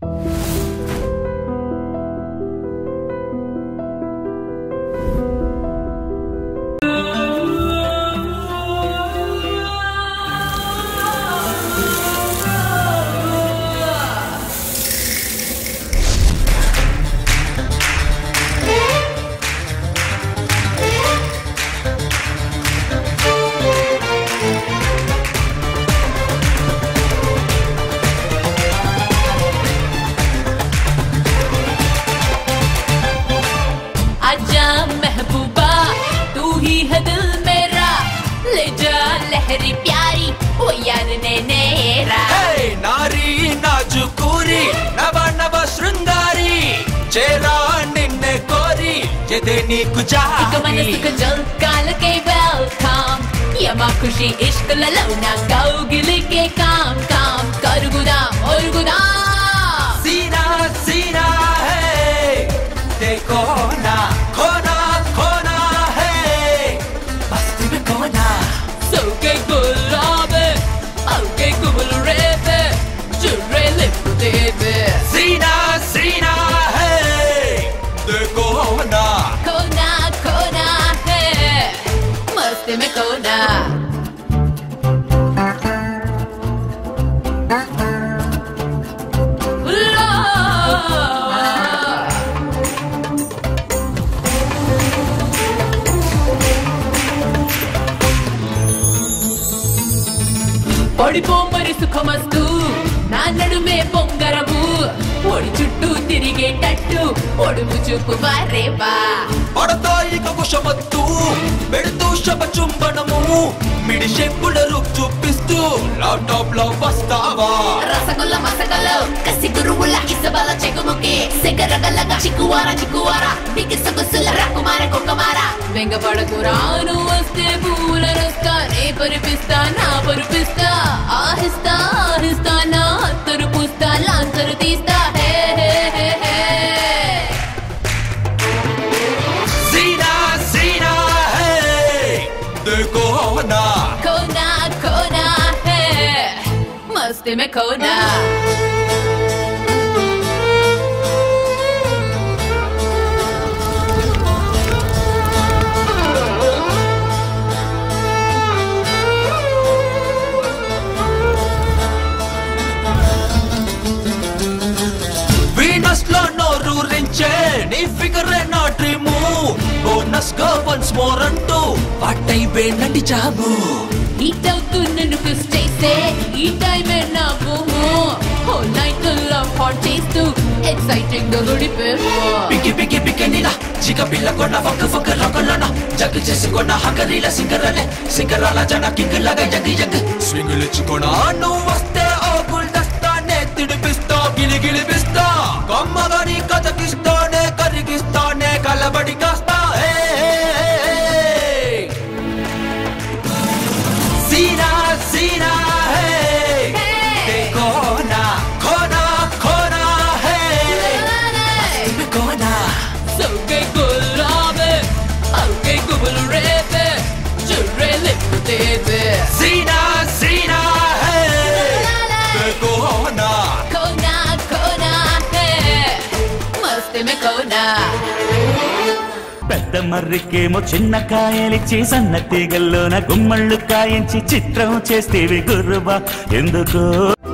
खुशी इश्क ललौना कौगिली के काम काम कर गुदाम और गुदाम सीना सीना है देखो ना खोना खोना है मस्ती में खोना सोके गुलाबे औके गुबल रेबे जुर्रे लिप देबे सीना सीना है देखो ना खोना खोना है मस्ती में खोना పడిపోమరి సుఖమస్తు నా నడుమే పొంగరము ఒడి చుట్టూ తిరిగేటట్టు ఒడుగు చూపు వారేవా పడతా ఇక కుషమత్తు పెడుతూ శప చుంబనము మిడి షెంపుల రూప్ చూపిస్తూ ల్యాప్టాప్ లో వస్తావా రసగుల్ల మసగల్లో కసి గురువుల ఇసబల చెగుముకి సెగరగల్లగా చిక్కువారా చిక్కువారా బిగిసగుసుల రకుమార కుక్కమార వెంగపడకురాను వస్తే పూల రస్తా నే పరిపిస్తా నా పరిపిస్తా ఆహిస్తా ఆహిస్తా నా అత్తరు పుస్తా లాంతరు తీస్తా హే హే హే హే सीना सीना है देखो ना खोना खोना है मस्ती में खोना నీ ఫిగర్ నా డ్రీము బోనస్ గా వన్స్ మోర్ అంటూ పట్టైపోయి నటి జాబు హీట్ అవుతున్నను కిస్ చేసే ఈ టైమే నా boom whole night love hot చేస్తూ ఎక్సైటింగ్ గా గుడిపేమో పికి పికి పికి నీలా చిక పిల్ల కొన్న ఫక్ ఫక్ లకొన్న జగ్ చేసుకొన్న హంగరీల సింగరలే సింగరాల జన కింగ్ లాగా జగ్ జగ్ స్వింగులు ఇచ్చుకోనా నువ్వు వస్తే ఓ గుల్దస్తానే తిడిపిస్తా గిలి గిలిపిస్తా కమ్మగాని కథకిస్తానే కరిగిస్తానే కలబడి కాస్తా सीना सीना है देखो ना खोना खोना है मस्ती में खोना सोके गुलाबे औके गुबल रेबे जुर्रे लिप देबे सीना सीना है देखो ना खोना खोना है मस्ती में खोना పెద్ద మర్రికేమో చిన్న కాయలిచ్చి సన్న తీగల్లోన గుమ్మళ్ళు కాయించి చిత్రం చేస్తేవి గుర్రుబా ఎందుకో